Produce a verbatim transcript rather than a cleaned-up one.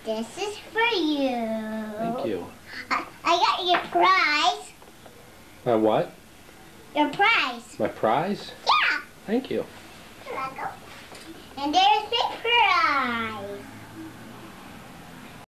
This is for you. Thank you. I, I got your prize. My what? Your prize. My prize? Yeah. Thank you. You're welcome. And there's the prize.